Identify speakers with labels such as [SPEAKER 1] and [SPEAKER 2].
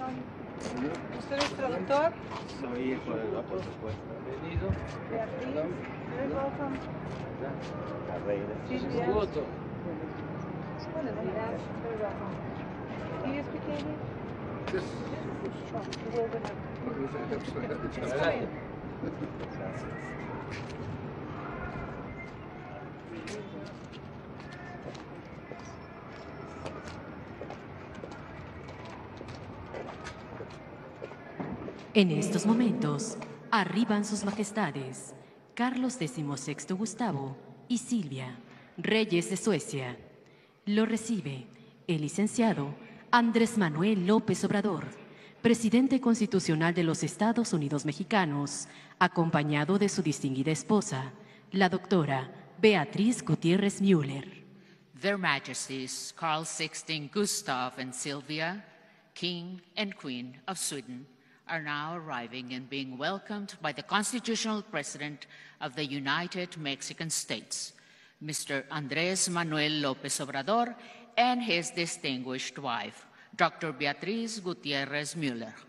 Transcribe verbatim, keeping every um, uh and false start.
[SPEAKER 1] ¿Usted es traductor?
[SPEAKER 2] Soy hijo de la, por supuesto.
[SPEAKER 3] Bienvenido.
[SPEAKER 1] Beatriz. Very welcome.
[SPEAKER 2] La reina.
[SPEAKER 1] Silvia.
[SPEAKER 3] Voto.
[SPEAKER 1] Buenos días. Very welcome. Do you speak English?
[SPEAKER 4] Yes.
[SPEAKER 1] Oh, you will when I-
[SPEAKER 3] Adelante.
[SPEAKER 2] Gracias.
[SPEAKER 5] En estos momentos, arriban sus majestades, Carlos decimosexto Gustavo y Silvia, reyes de Suecia. Lo recibe el licenciado Andrés Manuel López Obrador, presidente constitucional de los Estados Unidos Mexicanos, acompañado de su distinguida esposa, la doctora Beatriz Gutiérrez Müller.
[SPEAKER 6] Their Majesties Carl the sixteenth Gustav and Sylvia, King and Queen of Sweden, are now arriving and being welcomed by the Constitutional President of the United Mexican States, Mister Andrés Manuel López Obrador, and his distinguished wife, Doctor Beatriz Gutiérrez Müller.